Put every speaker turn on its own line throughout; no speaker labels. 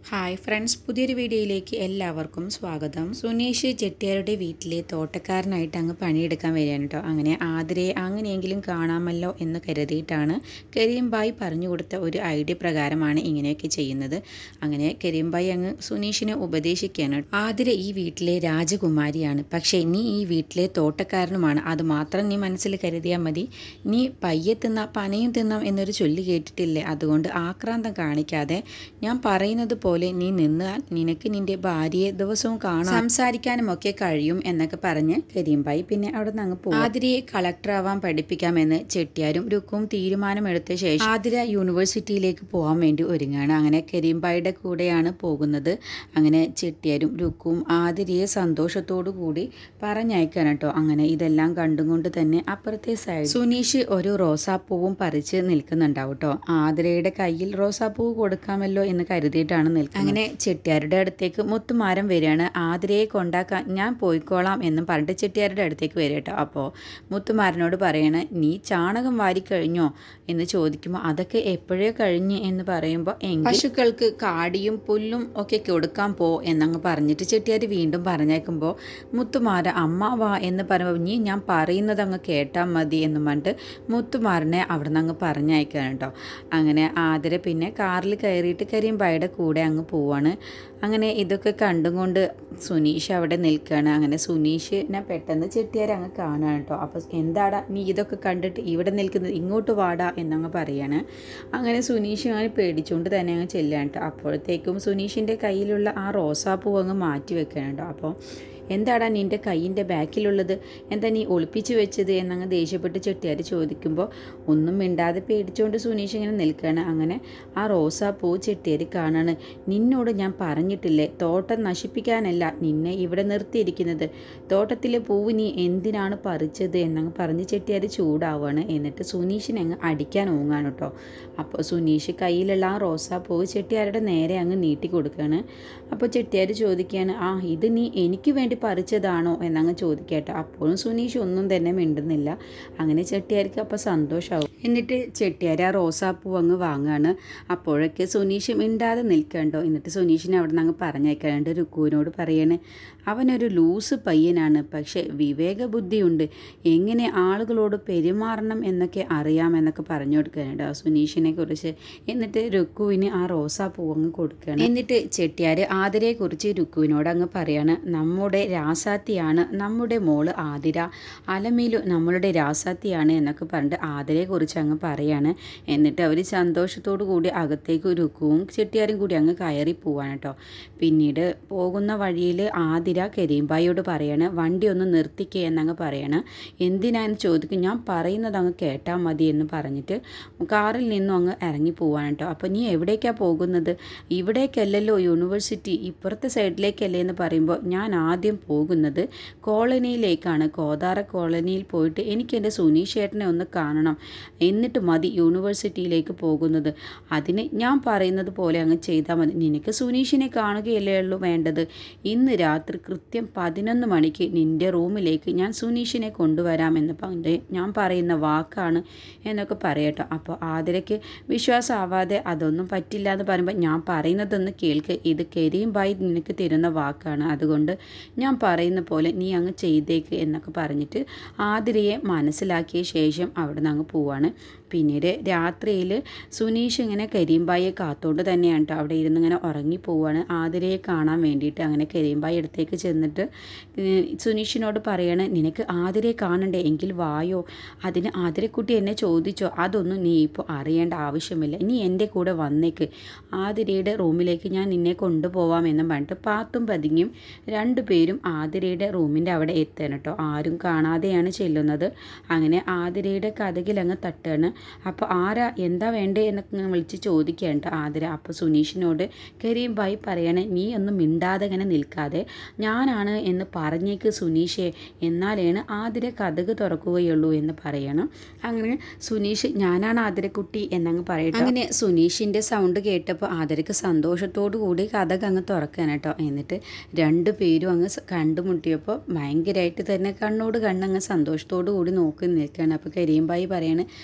Hi friends, പുതിയൊരു വീഡിയോയിലേക്ക് എല്ലാവർക്കും സ്വാഗതം. സുനീഷ് ചെട്ടിയാരുടെ വീട്ടിലെ തോട്ടക്കാരനായിട്ട് അങ്ങ് പണിയെടുക്കാൻ വരികയാണ് കേട്ടോ. അങ്ങനെ ആതിരയെ അങ്ങനെയെങ്കിലും കാണാമല്ലോ എന്ന് കരുതിയിട്ടാണ് കരീം ഭായ് പറഞ്ഞു കൊടുത്ത ഒരു ഐഡിയ പ്രകാരമാണ് ഇങ്ങനെയൊക്കെ ചെയ്യുന്നത്. അങ്ങനെ കരീം ഭായ് അങ്ങ് സുനീഷിനെ ഉപദേശിക്കുകയാണ്. ആതിര ഈ വീട്ടിലെ രാജകുമാരിയാണ്, പക്ഷേ നീ ഈ വീട്ടിലെ തോട്ടക്കാരനുമാണ്. അത് മാത്രം നീ മനസ്സിൽ കരുതിയാൽ മതി. നീ പയ്യെ തിന്നാം പനയും തിന്നാം എന്നൊരു ചൊല്ലി കേട്ടിട്ടില്ലേ? അതുകൊണ്ട് ആക്രാന്തം കാണിക്കാതെ ഞാൻ പറയുന്നത് പോലെ നീ നിന്നാൽ നിനക്ക് നിന്റെ ഭാര്യയെ ദിവസവും കാണാൻ സംസാരിക്കാനും ഒക്കെ കഴിയും എന്നൊക്കെ പറഞ്ഞ് കരീം ഭായ് പിന്നെ അവിടെ നിന്ന് അങ്ങ് പോകും. ആതിരയെ കളക്ടറാവാൻ പഠിപ്പിക്കാമെന്ന് ചെട്ടിയാരും രുക്കും തീരുമാനമെടുത്ത ശേഷം ആതിര യൂണിവേഴ്സിറ്റിയിലേക്ക് പോകാൻ വേണ്ടി ഒരുങ്ങാണ്. അങ്ങനെ കരീം ഭായിയുടെ കൂടെയാണ് പോകുന്നത്. അങ്ങനെ ചെട്ടിയാരും രുക്കും ആതിരയെ സന്തോഷത്തോടു കൂടി പറഞ്ഞയക്കാൻ കേട്ടോ. അങ്ങനെ ഇതെല്ലാം കണ്ടുകൊണ്ട് തന്നെ അപ്പുറത്തെ സൈഡ് സുനീഷ് ഒരു റോസാപ്പൂവും പറിച്ച് നിൽക്കുന്നുണ്ടാവും കേട്ടോ. ആതിരയുടെ കയ്യിൽ റോസാപ്പൂവ് കൊടുക്കാമല്ലോ എന്ന് കരുതിയിട്ടാണ് നിൽക്കുന്നത്. അങ്ങനെ ചെട്ടിയാരുടെ അടുത്തേക്ക് മുത്തുമാരൻ വരികയാണ്. ആതിരയെ കൊണ്ടാക്കാൻ ഞാൻ പോയിക്കോളാം എന്നും പറഞ്ഞിട്ട് ചെട്ടിയാരുടെ അടുത്തേക്ക് വരിക കേട്ടോ. അപ്പോൾ മുത്തുമാരനോട് പറയണ, നീ ചാണകം വാരിക്കഴിഞ്ഞോ എന്ന് ചോദിക്കുമ്പോൾ അതൊക്കെ എപ്പോഴേ കഴിഞ്ഞ് എന്ന് പറയുമ്പോൾ പശുക്കൾക്ക് കാടിയും പുല്ലും ഒക്കെ കൊടുക്കാൻ പോ എന്നങ്ങ് പറഞ്ഞിട്ട് ചെട്ടിയാർ വീണ്ടും പറഞ്ഞേക്കുമ്പോൾ മുത്തുമാര അമ്മ വാ എന്ന് പറയുമ്പോൾ നീ ഞാൻ പറയുന്നത് അങ്ങ് കേട്ടാൽ മതി എന്നും പറഞ്ഞിട്ട് മുത്തുമാരനെ അവിടെ നിന്ന് അങ്ങ് പറഞ്ഞയക്കാൻ കേട്ടോ. അങ്ങനെ ആതിര പിന്നെ കാറിൽ കയറിയിട്ട് കരീം ഭായിയുടെ കൂടെ അങ്ങ് പോവാണ്. അങ്ങനെ ഇതൊക്കെ കണ്ടുകൊണ്ട് സുനീഷ് അവിടെ നിൽക്കുകയാണ്. അങ്ങനെ സുനീഷിനെ പെട്ടെന്ന് ചെട്ടിയാർ അങ്ങ് കാണുകയാണ് കേട്ടോ. അപ്പോൾ എന്താടാ നീ ഇതൊക്കെ കണ്ടിട്ട് ഇവിടെ നിൽക്കുന്നത്, ഇങ്ങോട്ട് വാടാ എന്നങ്ങ് പറയാണ്. അങ്ങനെ സുനീഷ് അങ്ങനെ പേടിച്ചുകൊണ്ട് തന്നെ അങ്ങ് ചെല്ലുകയാണ് കേട്ടോ. അപ്പോഴത്തേക്കും സുനീഷിൻ്റെ കയ്യിലുള്ള ആ റോസാപ്പൂ അങ്ങ് മാറ്റി വെക്കുകയാണ് കേട്ടോ. അപ്പോൾ എന്താടാ നിൻ്റെ കയ്യിൻ്റെ ബാക്കിലുള്ളത്, എന്താ നീ ഒളിപ്പിച്ച് വെച്ചത് എന്നങ്ങ് ദേഷ്യപ്പെട്ട് ചെട്ടിയാർ ചോദിക്കുമ്പോൾ ഒന്നും മിണ്ടാതെ പേടിച്ചുകൊണ്ട് സുനീഷ് ഇങ്ങനെ നിൽക്കുകയാണ്. അങ്ങനെ ആ റോസാപ്പൂ ചെട്ടിയാർ കാണാണ്. നിന്നോട് ഞാൻ പറഞ്ഞിട്ടില്ലേ, തോട്ടം നശിപ്പിക്കാനല്ല നിന്നെ ഇവിടെ നിർത്തിയിരിക്കുന്നത്, തോട്ടത്തിലെ പൂവ് നീ എന്തിനാണ് പറിച്ചത് എന്നങ്ങ് പറഞ്ഞ് ചെട്ടിയാർ ചൂടാവുകയാണ്. എന്നിട്ട് സുനീഷിനെ അങ്ങ് അടിക്കാൻ ഓങ്ങാണ് കേട്ടോ. അപ്പോൾ സുനീഷ് കയ്യിലുള്ള ആ റോസാപ്പൂവ് ചെട്ടിയാരുടെ നേരെ അങ്ങ് നീട്ടി കൊടുക്കുകയാണ്. അപ്പോൾ ചെട്ടിയാർ ചോദിക്കുകയാണ്, ഇത് നീ എനിക്ക് വേണ്ടി പറിച്ചതാണോ എന്നങ്ങ് ചോദിക്കട്ടെ. അപ്പോഴും സുനീഷ് ഒന്നും തന്നെ മിണ്ടുന്നില്ല. അങ്ങനെ ചെട്ടിയാർക്ക് അപ്പോൾ സന്തോഷമാവും. എന്നിട്ട് ചെട്ടിയാർ ആ റോസാപ്പൂ അങ്ങ് വാങ്ങുകയാണ്. അപ്പോഴൊക്കെ സുനീഷ് മിണ്ടാതെ നിൽക്കണ്ടോ. എന്നിട്ട് സുനീഷിനെ അവിടെ നിന്ന് അങ്ങ് പറഞ്ഞേക്കാണ്ട് രുക്കുവിനോട് പറയാണ്, അവനൊരു ലൂസ് പയ്യനാണ്, പക്ഷേ വിവേക ബുദ്ധിയുണ്ട്, എങ്ങനെ ആളുകളോട് പെരുമാറണം എന്നൊക്കെ അറിയാമെന്നൊക്കെ പറഞ്ഞു കൊടുക്കാനുണ്ട് ആ സുനീഷിനെ കുറിച്ച്. എന്നിട്ട് രുക്കുവിന് ആ റോസാപ്പൂ അങ്ങ് കൊടുക്കുകയാണ്. എന്നിട്ട് ചെട്ടിയാർ ആതിരയെക്കുറിച്ച് രുക്കുവിനോട് അങ്ങ് പറയാണ്, നമ്മുടെ രാസാത്തിയാണ് നമ്മുടെ മോള് ആതിര, അലമീലു നമ്മളുടെ രാസാത്തിയാണ് എന്നൊക്കെ പറഞ്ഞിട്ട് ആതിരയെക്കുറിച്ച് അങ്ങ് പറയാണ്. എന്നിട്ട് അവർ സന്തോഷത്തോടു കൂടി അകത്തേക്ക് രുക്കുവും ചെട്ടിയാരും കൂടി അങ്ങ് കയറി പോവാണ് കേട്ടോ. പിന്നീട് പോകുന്ന വഴിയിൽ ആതിര കരീം ഭായിയോട് പറയാണ്, വണ്ടി ഒന്ന് നിർത്തിക്കേ എന്നങ്ങ് പറയാണ്. എന്തിനാന്ന് ചോദിക്കും, ഞാൻ പറയുന്നത് അങ്ങ് കേട്ടാൽ മതി എന്ന് പറഞ്ഞിട്ട് കാറിൽ നിന്നും അങ്ങ് ഇറങ്ങി പോവാണ് കേട്ടോ. അപ്പോൾ നീ എവിടേക്കാണ് പോകുന്നത്, ഇവിടേക്കല്ലല്ലോ യൂണിവേഴ്സിറ്റി, ഇപ്പുറത്തെ സൈഡിലേക്കല്ലേ എന്ന് പറയുമ്പോൾ ഞാൻ ആദ്യം പോകുന്നത് കോളനിയിലേക്കാണ്, കോതാര കോളനിയിൽ പോയിട്ട് എനിക്ക് എൻ്റെ സുനീഷ് ചേട്ടനെ ഒന്ന് കാണണം, എന്നിട്ട് മതി യൂണിവേഴ്സിറ്റിയിലേക്ക് പോകുന്നത്. അതിന് ഞാൻ പറയുന്നത് പോലെ അങ്ങ് ചെയ്താൽ മതി. നിനക്ക് സുനീഷിനെ കാണുകയല്ലേ ഉള്ളൂ വേണ്ടത്. ഇന്ന് രാത്രി കൃത്യം 11 മണിക്ക് നിൻ്റെ റൂമിലേക്ക് ഞാൻ സുനീഷിനെ കൊണ്ടുവരാമെന്ന് പറഞ്ഞ് ഞാൻ പറയുന്ന വാക്കാണ് എന്നൊക്കെ പറയട്ടോ. അപ്പോൾ ആതിരയ്ക്ക് വിശ്വാസമാവാതെ അതൊന്നും പറ്റില്ല എന്ന് പറയുമ്പോൾ ഞാൻ പറയുന്നതൊന്ന് കേൾക്ക്, ഇത് കരീം ഭായ് നിനക്ക് തരുന്ന വാക്കാണ്, അതുകൊണ്ട് ഞാൻ പറയുന്ന പോലെ നീ അങ്ങ് ചെയ്തേക്ക് എന്നൊക്കെ പറഞ്ഞിട്ട് ആതിരയെ മനസ്സിലാക്കിയ ശേഷം അവിടെ നിന്ന് അങ്ങ് പോവാണ്. പിന്നീട് രാത്രിയിൽ സുനീഷ് ഇങ്ങനെ കരീം ഭായിയെ കാത്തുകൊണ്ട് തന്നെയാണ് കേട്ടോ അവിടെ ഇരുന്ന് ഇങ്ങനെ ഉറങ്ങിപ്പോവാണ് ആതിരയെ കാണാൻ വേണ്ടിയിട്ട്. അങ്ങനെ കരീം ഭായ് അടുത്തേക്ക് ചെന്നിട്ട് സുനീഷിനോട് പറയാണ്, നിനക്ക് ആതിരയെ കാണണ്ടേ, എങ്കിൽ വായോ, അതിന് ആതിരക്കുട്ടി എന്നെ ചോദിച്ചോ, അതൊന്നും നീ ഇപ്പോൾ അറിയേണ്ട ആവശ്യമില്ല, നീ എൻ്റെ കൂടെ വന്നേക്ക്, ആതിരയുടെ റൂമിലേക്ക് ഞാൻ നിന്നെ കൊണ്ടുപോവാം എന്നും പറഞ്ഞിട്ട് പാത്തും പതുങ്ങിയും രണ്ടുപേരും ആതിരയുടെ റൂമിൻ്റെ അവിടെ എത്തുകയാണ് കേട്ടോ. ആരും കാണാതെയാണ് ചെല്ലുന്നത്. അങ്ങനെ ആതിരയുടെ കഥകിൽ അങ്ങ് തട്ടുകയാണ്. അപ്പോൾ ആരാ, എന്താ വേണ്ടേ എന്നൊക്കെ വിളിച്ച് ചോദിക്കുകയാണ് ആതിര. അപ്പോൾ സുനീഷിനോട് കരീം ഭായ് പറയണേ, നീ ഒന്നും മിണ്ടാതെ ഇങ്ങനെ നിൽക്കാതെ ഞാനാണ് എന്ന് പറഞ്ഞേക്ക് സുനീഷെ, എന്നാലാണ് ആതിര കഥക് തുറക്കുകയുള്ളൂ എന്ന് പറയണം. അങ്ങനെ സുനീഷ് ഞാനാണ് ആതിരക്കുട്ടി എന്നങ്ങ് പറയട്ടെ. അങ്ങനെ സുനീഷിൻ്റെ സൗണ്ട് കേട്ടപ്പോൾ ആതിരക്ക് സന്തോഷത്തോടു കൂടി കഥക് അങ്ങ് തുറക്കാൻ കേട്ടോ. എന്നിട്ട് രണ്ടുപേരും അങ്ങ് കണ്ടുമുട്ടിയപ്പോൾ ഭയങ്കരമായിട്ട് തന്നെ കണ്ണോട് കണ്ണങ്ങ് സന്തോഷത്തോടു കൂടി നോക്കി നിൽക്കുകയാണ്. അപ്പോൾ കരീം ഭായ് പറയാണ്, ഒന്ന്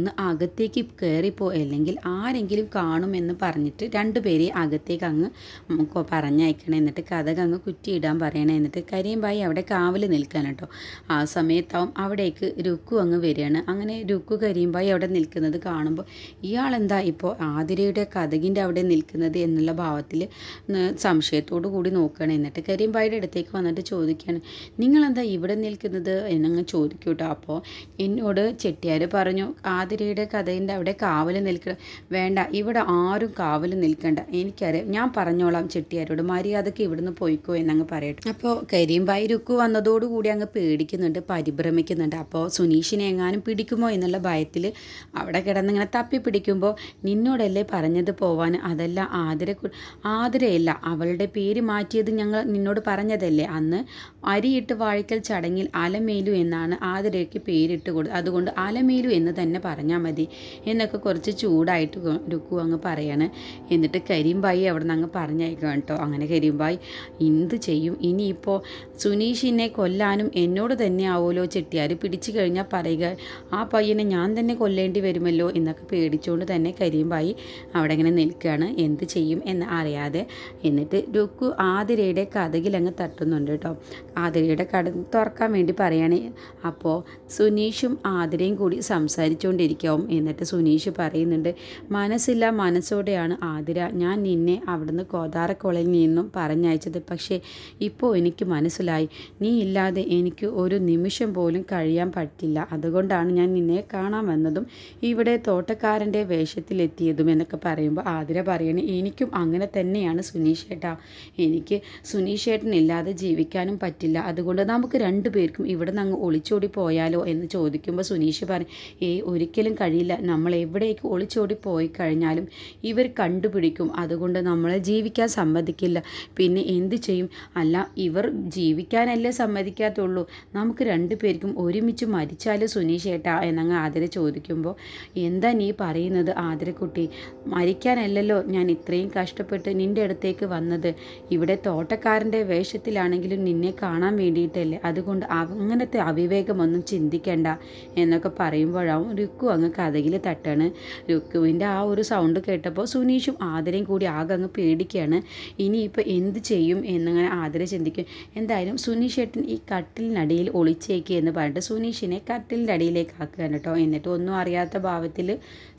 ഒന്ന് അകത്തേക്ക് കയറിപ്പോ, അല്ലെങ്കിൽ ആരെങ്കിലും കാണുമെന്ന് പറഞ്ഞിട്ട് രണ്ടുപേരെ അകത്തേക്ക് അങ്ങ് പറഞ്ഞയക്കണം. എന്നിട്ട് കഥക് അങ്ങ് കുറ്റിയിടാൻ പറയണം. എന്നിട്ട് കരീംബായി അവിടെ കാവൽ നിൽക്കാൻ കേട്ടോ. ആ സമയത്താവും അവിടേക്ക് രുക്കു അങ്ങ് വരികയാണ്. അങ്ങനെ രുക്കു കരീംബായി അവിടെ നിൽക്കുന്നത് കാണുമ്പോൾ ഇയാളെന്താ ഇപ്പോൾ ആതിരയുടെ കഥകിൻ്റെ അവിടെ നിൽക്കുന്നത് എന്നുള്ള ഭാവത്തിൽ സംശയത്തോടു കൂടി നോക്കുകയാണ്. എന്നിട്ട് കരീംബായിയുടെ അടുത്തേക്ക് വന്നിട്ട് ചോദിക്കുകയാണ്, നിങ്ങളെന്താ ഇവിടെ നിൽക്കുന്നത് എന്നങ്ങ് ചോദിക്കും കേട്ടോ. അപ്പോൾ എന്നോട് ചെട്ടിയാർ പറഞ്ഞു ആതിരയുടെ കഥകിൻ്റെ അവിടെ കാവൽ നിൽക്കണം. വേണ്ട, ഇവിടെ ആരും കാവൽ നിൽക്കണ്ട, എനിക്കറിയാം, ഞാൻ പറഞ്ഞോളാം ചെട്ടിയാരോട്, മര്യാദയ്ക്ക് ഇവിടുന്ന് പോയിക്കോ എന്നങ്ങ് പറയട്ടെ. അപ്പോൾ കരീംബായി രുക്കു വന്നതോടുകൂടി അങ്ങ് പേടിക്കുന്നുണ്ട്, പരിഭ്രമിക്കുന്നുണ്ട്. അപ്പോൾ സുനീഷിനെ എങ്ങാനും പിടിക്കുമോ എന്നുള്ള ഭയത്തിൽ അവിടെ കിടന്നിങ്ങനെ തപ്പി പിടിക്കുമ്പോൾ നിന്നോടല്ലേ പറഞ്ഞത് പോവാൻ, അതല്ല ആതിരയല്ല, അവളുടെ പേര് മാറ്റിയത് ഞങ്ങൾ നിന്നോട് പറഞ്ഞതല്ലേ, അന്ന് അരിയിട്ട് വാഴിക്കൽ ചടങ്ങിൽ അലമേലു എന്നാണ് ആതിരയ്ക്ക് പേരിട്ട് കൊടുത്തത്, അതുകൊണ്ട് അലമേലു എന്ന് തന്നെ പറഞ്ഞാൽ മതി എന്നൊക്കെ കുറച്ച് ചൂടായിട്ട് രുക്കു അങ്ങ് പറയാണ്. എന്നിട്ട് കരീംബായി അവിടെ നിന്ന് അങ്ങ് പറഞ്ഞയക്കാം കേട്ടോ. അങ്ങനെ കരീംബായി എന്ത് ചെയ്യും ഇനിയിപ്പോൾ, സുനീഷിനെ കൊല്ലാനും എന്നോട് തന്നെ ആവുമല്ലോ ചെട്ടിയാർ, പിടിച്ചു കഴിഞ്ഞാൽ പറയുക ആ പയ്യനെ ഞാൻ തന്നെ കൊല്ലേണ്ടി വരുമല്ലോ എന്നൊക്കെ പേടിച്ചുകൊണ്ട് തന്നെ കരീംബായി അവിടെ ഇങ്ങനെ നിൽക്കുകയാണ്, എന്ത് ചെയ്യും എന്ന് അറിയാതെ. എന്നിട്ട് രുക്കു ആതിരയുടെ കഥകിലങ്ങ് തട്ടുന്നുണ്ട് കേട്ടോ. ആതിരയുടെ തുറക്കാൻ വേണ്ടി പറയാണ്. അപ്പോൾ സുനീഷും ആതിരയും കൂടി സംസാരിച്ചുകൊണ്ടിരിക്കാവും. എന്നിട്ട് സുനീഷ് പറയുന്നുണ്ട്, മനസ്സില്ല മനസ്സോടെയാണ് ആതിര ഞാൻ നിന്നെ അവിടുന്ന് കോതാരക്കോളയിൽ നിന്നും പറഞ്ഞയച്ചത്. പക്ഷേ ഇപ്പോൾ എനിക്ക് മനസ്സിലായി, നീ ഇല്ലാതെ എനിക്ക് ഒരു നിമിഷം പോലും കഴിയാൻ പറ്റില്ല. അതുകൊണ്ടാണ് ഞാൻ നിന്നെ കാണാൻ വന്നതും ഇവിടെ തോട്ടക്കാരൻ്റെ വേഷത്തിലെത്തിയതും എന്നൊക്കെ പറയുമ്പോൾ ആതിര പറയണേ, എനിക്കും അങ്ങനെ തന്നെയാണ് സുനീഷ് ഏട്ടാ, എനിക്ക് സുനീഷ് ഏട്ടനില്ലാതെ ജീവിക്കാനും പറ്റില്ല. അതുകൊണ്ട് നമുക്ക് രണ്ടുപേർക്കും ഇവിടെ നിന്ന് അങ്ങ് ഒളിച്ചോടി പോയാലോ എന്ന് ചോദിക്കുമ്പോൾ സുനീഷ് പറയും, ഒരിക്കലും കഴിയില്ല, നമ്മൾ എവിടേക്ക് ഒളിച്ചോടി പോയി കഴിഞ്ഞാലും ഇവർ കണ്ടുപിടിക്കും, അതുകൊണ്ട് നമ്മളെ ജീവിക്കാൻ സമ്മതിക്കില്ല. പിന്നെ എന്ത് ചെയ്യും? അല്ല, ഇവർ ജീവിക്കാനല്ലേ സമ്മതിക്കാത്തുള്ളൂ, നമുക്ക് രണ്ടുപേർക്കും ഒരുമിച്ച് മരിച്ചാലും സുനീഷ് ഏട്ടാ എന്നങ്ങ് ആതിര ചോദിക്കുമ്പോൾ, എന്താ നീ പറയുന്നത് ആതിരക്കുട്ടി, മരിക്കാനല്ലല്ലോ ഞാൻ ഇത്രയും കഷ്ടപ്പെട്ട് നിൻ്റെ അടുത്തേക്ക് വന്നത്, ഇവിടെ തോട്ടക്കാരൻ്റെ വേഷത്തിലാണെങ്കിലും നിന്നെ കാണാൻ വേണ്ടിയിട്ടല്ലേ, അതുകൊണ്ട് അങ്ങനത്തെ അവിവേകമൊന്നും ചിന്തിക്കേണ്ട എന്നൊക്കെ പറയുമ്പോഴാവും രുക്കു അങ്ങ് കഥകിൽ തട്ടാണ്. രുക്കുവിൻ്റെ ആ ഒരു സൗണ്ട് കേട്ടപ്പോൾ സുനീഷും ആതിരയും കൂടി ആകെ അങ്ങ് പേടിക്കുകയാണ്. ഇനിയിപ്പോൾ എന്ത് ചെയ്യും എന്നിങ്ങനെ ആതിര ചിന്തിക്കും. എന്തായാലും സുനീഷ് ഏട്ടൻ ഈ കട്ടിലിനടിയിൽ ഒളിച്ചേക്ക് എന്ന് പറഞ്ഞിട്ട് സുനീഷിനെ കട്ടിലിൻ്റെ അടിയിലേക്ക് ആക്കുകയാണ് കേട്ടോ. എന്നിട്ട് ഒന്നും അറിയാത്ത ഭാവത്തിൽ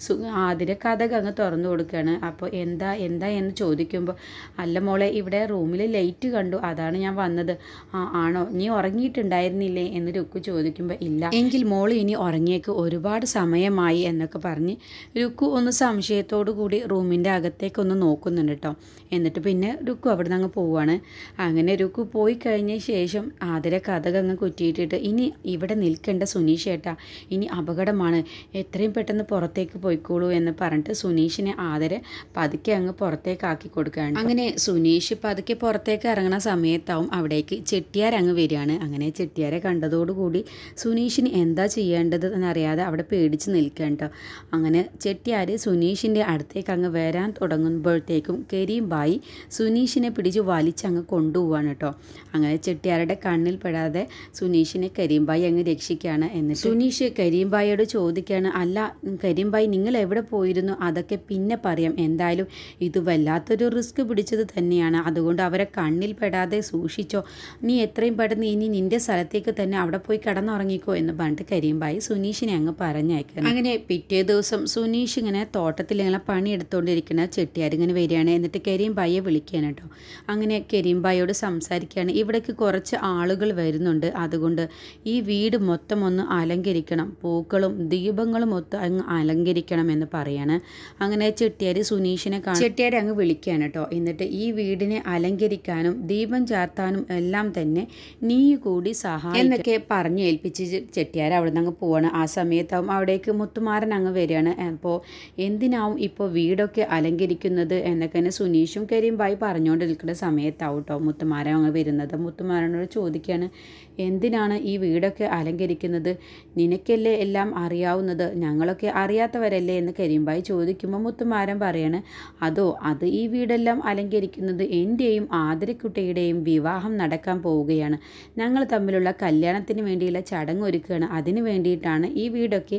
ആതിര കഥക് അങ്ങ് തുറന്നു കൊടുക്കുകയാണ്. അപ്പോൾ എന്താ എന്ന് ചോദിക്കുമ്പോൾ, അല്ല മോളെ, ഇവിടെ റൂമിൽ ലൈറ്റ് കണ്ടു, അതാണ് ഞാൻ വന്നത്. ആണോ, നീ ഉറങ്ങിയിട്ടുണ്ടായിരുന്നില്ലേ എന്ന് രുക്കു ചോദിക്കുമ്പോൾ, ഇല്ല. എങ്കിൽ മോൾ ഇനി ഉറങ്ങിയേക്ക്, ഒരുപാട് സമയമായി എന്നൊക്കെ പറഞ്ഞ് രുക്കു ഒന്ന് സംശയത്തോടു കൂടി റൂമിൻ്റെ അകത്തേക്കൊന്ന് നോക്കുന്നുണ്ട് കേട്ടോ. എന്നിട്ട് പിന്നെ രുക്കു അവിടെ നിന്ന് അങ്ങ് പോവുകയാണ്. അങ്ങനെ രുക്കു പോയി കഴിഞ്ഞ ശേഷം ആതിര കഥക് അങ്ങ് കുറ്റിയിട്ടിട്ട്, ഇനി ഇവിടെ നിൽക്കേണ്ട സുനീഷ് ഏട്ടാ, ഇനി അപകടമാണ്, എത്രയും പെട്ടെന്ന് പുറത്തേക്ക് പോയിക്കോളൂ എന്ന് പറഞ്ഞിട്ട് സുനീഷിനെ ആതിര പതുക്കെ അങ്ങ് പുറത്തേക്ക് ആക്കി കൊടുക്കുകയാണ്. അങ്ങനെ സുനീഷ് പതുക്കെ പുറത്തേക്ക് ഇറങ്ങുന്ന സമയത്താവും അവിടേക്ക് ചെട്ടിയാർ അങ്ങ് വരികയാണ്. അങ്ങനെ ചെട്ടിയാരെ കണ്ടതോടുകൂടി സുനീഷിന് എന്താ ചെയ്യേണ്ടത് എന്നറിയാതെ അവിടെ പേടിച്ച് നിൽക്കുകയാണ് കേട്ടോ. അങ്ങനെ ചെട്ടിയാർ സുനീഷിൻ്റെ അടുത്തേക്ക് അങ്ങ് വരാൻ തുടങ്ങുമ്പോഴത്തേക്കും കരീംബായി സുനീഷിനെ പിടിച്ച് വലിച്ചങ്ങ് കൊണ്ടുപോവാണ് കേട്ടോ. അങ്ങനെ ചെട്ടിയാരുടെ കണ്ണിൽ പെടാതെ സുനീഷിനെ കരീംബായി അങ്ങ് രക്ഷിക്കുകയാണ്. എന്നിട്ട് സുനീഷ് കരീംബായിയോട് ചോദിക്കുകയാണ്, അല്ല കരീംബായി, നിങ്ങൾ എവിടെ പോയിരുന്നു? അതൊക്കെ പിന്നെ പറയാം, എന്തായാലും ഇത് വല്ലാത്തൊരു റിസ്ക് പിടിച്ചത് തന്നെയാണ്, അതുകൊണ്ട് അവരെ കണ്ണിൽ പെടാതെ സൂക്ഷിച്ചോ, നീ എത്രയും പെട്ടെന്ന് ഇനി നിൻ്റെ സ്ഥലത്തേക്ക് തന്നെ അവിടെ പോയി കിടന്നുറങ്ങിക്കോ എന്ന് പറഞ്ഞിട്ട് കരീംബായി സുനീഷിനെ അങ്ങ് പറഞ്ഞയക്കണം. അങ്ങനെ പിറ്റേ ദിവസം സുനീഷ് ഇങ്ങനെ തോട്ടത്തിൽ ഇങ്ങനെ പണിയെടുത്തുകൊണ്ടിരിക്കുന്ന ചെട്ടിയാർ ഇങ്ങനെ വരികയാണ്. എന്നിട്ട് കരീംബായിയെ വിളിക്കുകയാണ് കേട്ടോ. അങ്ങനെ കരീംബായിയോട് സംസാരിക്കുകയാണ്, ഇവിടേക്ക് കുറച്ച് ആളുകൾ വരുന്നുണ്ട്, അതുകൊണ്ട് ഈ വീട് മൊത്തം ഒന്ന് അലങ്കരിക്കണം, പൂക്കളും ദീപങ്ങളും മൊത്തം അങ്ങ് അലങ്കരിക്കണം എന്ന് പറയാണ്. അങ്ങനെ ചെട്ടിയാർ സുനീഷിനെ ചെട്ടിയാരെ അങ്ങ് വിളിക്കുകയാണ് കേട്ടോ. എന്നിട്ട് ഈ വീടിനെ അലങ്കരിക്കാനും ദീപം ചാർത്താനും എല്ലാം തന്നെ നീ കൂടി സഹായം എന്നൊക്കെ പറഞ്ഞ് ഏൽപ്പിച്ച് ചെട്ടിയാർ അവിടെ നിന്ന് അങ്ങ് പോവാണ്. ആ സമയത്താവും അവിടേക്ക് മുത്തുമാരൻ അങ്ങ് വരികയാണ്. അപ്പോൾ എന്തിനാവും ഇപ്പോൾ വീടൊക്കെ അലങ്കരിക്കുന്നത് എന്നൊക്കെ തന്നെ സുനീഷും കരീംബായി പറഞ്ഞുകൊണ്ട് നിൽക്കുന്ന സമയത്താവും കേട്ടോ മുത്തുമാരൻ അങ്ങ് വരുന്നത്. മുത്തുമാരനോട് ചോദിക്കുകയാണ്, എന്തിനാണ് ഈ വീടൊക്കെ അലങ്കരിക്കുന്നത്, നിനക്കല്ലേ എല്ലാം അറിയാവുന്നത്, ഞങ്ങളൊക്കെ അറിയാത്തവരല്ലേ എന്ന് കരീംബായി ചോദിക്കുമ്പോൾ മുത്തുമാരൻ പറയാണ്, അത് ഈ വീടെല്ലാം അലങ്കരിക്കുന്നത് എൻ്റെയും ആതിരക്കുട്ടിയുടെയും വിവാഹം നടക്കാൻ പോവുകയാണ്, ഞങ്ങൾ തമ്മിലുള്ള കല്യാണത്തിന് വേണ്ടിയുള്ള ചടങ്ങ് ഒരുക്കുകയാണ്, അതിന് വേണ്ടിയിട്ടാണ് ഈ വീടൊക്കെ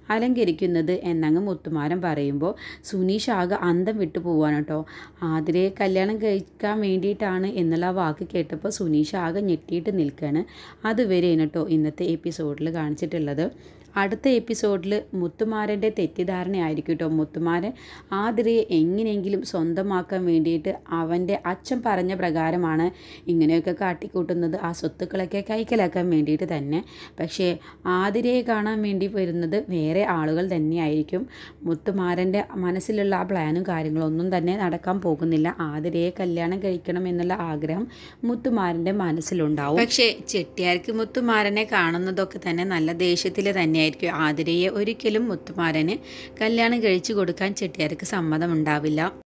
അലങ്കരിക്കുന്നത് എന്നങ്ങ് മുത്തുമാരൻ പറയുമ്പോൾ സുനീഷ് ആകെ അന്തം വിട്ടു പോവാണ് കേട്ടോ. ആതിരയെ കല്യാണം കഴിക്കാൻ വേണ്ടിയിട്ടാണ് എന്നുള്ള വാക്ക് കേട്ടപ്പോൾ സുനീഷ് ആകെ ഞെട്ടിയിട്ട് നിൽക്കുകയാണ്. അതുവരെയാണ് കേട്ടോ ഇന്നത്തെ എപ്പിസോഡിൽ കാണിച്ചിട്ടുള്ളത്. അടുത്ത എപ്പിസോഡിൽ മുത്തുമാരൻ്റെ തെറ്റിദ്ധാരണയായിരിക്കും കേട്ടോ. മുത്തുമാരൻ ആതിരയെ എങ്ങനെയെങ്കിലും സ്വന്തമാക്കാൻ വേണ്ടിയിട്ട് അവൻ്റെ അച്ഛൻ പറഞ്ഞ പ്രകാരമാണ് ഇങ്ങനെയൊക്കെ കാട്ടിക്കൂട്ടുന്നത്, ആ സ്വത്തുക്കളൊക്കെ കൈക്കലാക്കാൻ വേണ്ടിയിട്ട് തന്നെ. പക്ഷേ ആതിരയെ കാണാൻ വേണ്ടി വരുന്നത് വേറെ ആളുകൾ തന്നെയായിരിക്കും. മുത്തുമാരൻ്റെ മനസ്സിലുള്ള ആ പ്ലാനും കാര്യങ്ങളൊന്നും തന്നെ നടക്കാൻ പോകുന്നില്ല. ആതിരയെ കല്യാണം കഴിക്കണം എന്നുള്ള ആഗ്രഹം മുത്തുമാരൻ്റെ മനസ്സിലുണ്ടാവും. പക്ഷേ ചെട്ടിയാർക്ക് മുത്തുമാരനെ കാണുന്നതൊക്കെ തന്നെ നല്ല ദേഷ്യത്തിൽ തന്നെയായിരിക്കും. ആതിരയെ ഒരിക്കലും മുത്തുമാരന് കല്യാണം കഴിച്ചു കൊടുക്കാൻ ചെട്ടിയാർക്ക് സമ്മതമുണ്ടാവില്ല.